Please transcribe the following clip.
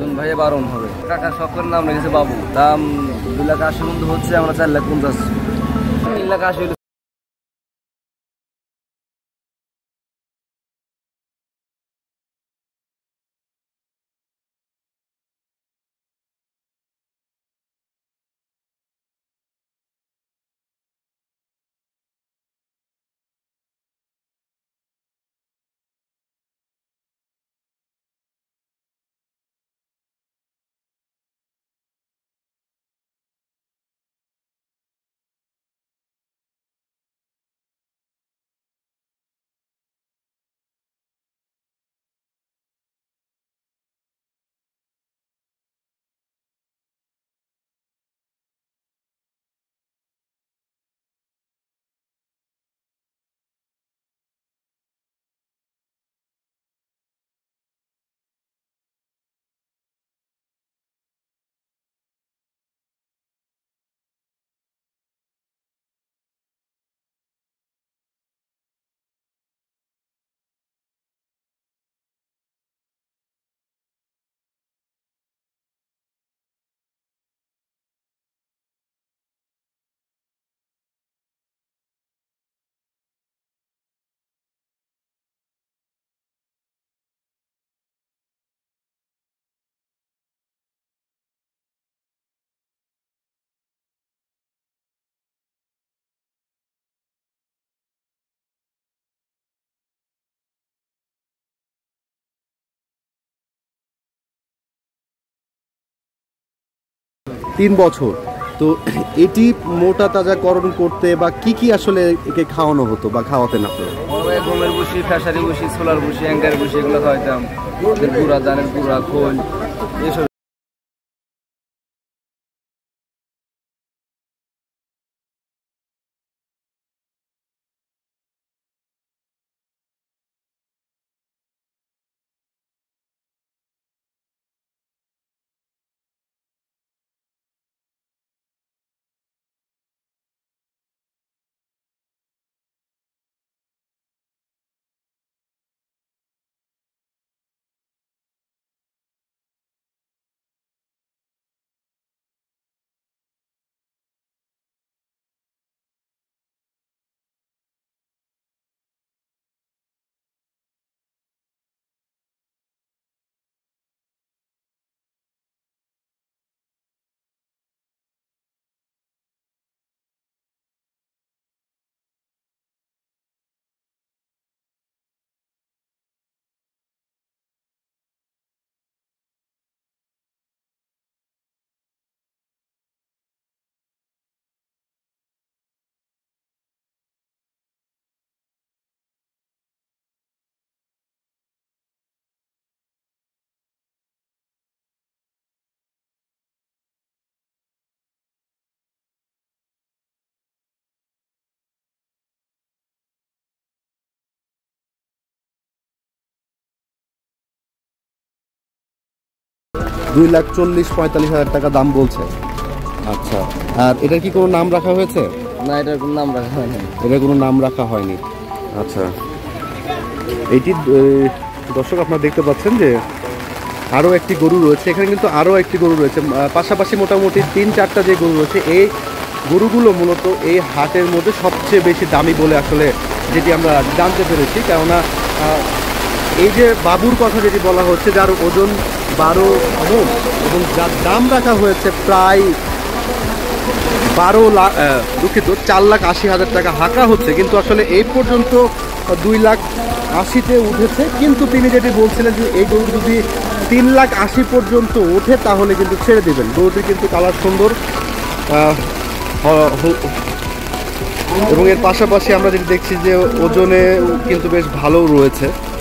দুজন ভাইয়ে 12 হবে। কাকা শখের নাম রেখেছে বাবু। দাম 2,80,000 মতো হচ্ছে, আমরা 4,50,000, 3,80,000। তিন বছর। তো এটি মোটা তাজাকরণ করতে বা কি কি আসলে একে খাওয়ানো হতো বা খাওয়াতেন আপনারা? গমের ভুসি, ফ্যাশারি ভুসি, ছোলার ভুসি, অ্যাঙ্গার ভুসি, এগুলো খাওয়াইতাম। গুঁড়া, ধানের গুঁড়া, খোল, এসব। দুই লাখ 40-45 হাজার টাকা দাম বলছে। আচ্ছা, আর এটার কি কোনো নাম রাখা হয়েছে? না, এটার কোনো নাম রাখা হয়নি। এটার কোনো নাম রাখা হয়নি। আচ্ছা, এইটি দর্শক আপনারা দেখতে পাচ্ছেন যে আরও একটি গরু রয়েছে এখানে, কিন্তু আরও একটি গরু রয়েছে পাশাপাশি। মোটামুটি 3-4টা যে গরু রয়েছে, এই গরুগুলো মূলত এই হাটের মধ্যে সবচেয়ে বেশি দামি বলে আসলে যেটি আমরা জানতে পেরেছি। কেননা এই যে বাবুর কথা যেটি বলা হচ্ছে, যার ওজন 12 মণ এবং যার দাম রাখা হয়েছে প্রায় 4,80,000 টাকা হাঁকা হচ্ছে, কিন্তু আসলে এই পর্যন্ত 2,80,000-তে উঠেছে। কিন্তু তিনি যেটি বলছিলেন যে এই গরু যদি 3,80,000 পর্যন্ত ওঠে তাহলে কিন্তু ছেড়ে দেবেন। গরুটির কিন্তু কালার সুন্দর এবং এর পাশাপাশি আমরা যেটি দেখছি যে ওজনে কিন্তু বেশ ভালো রয়েছে।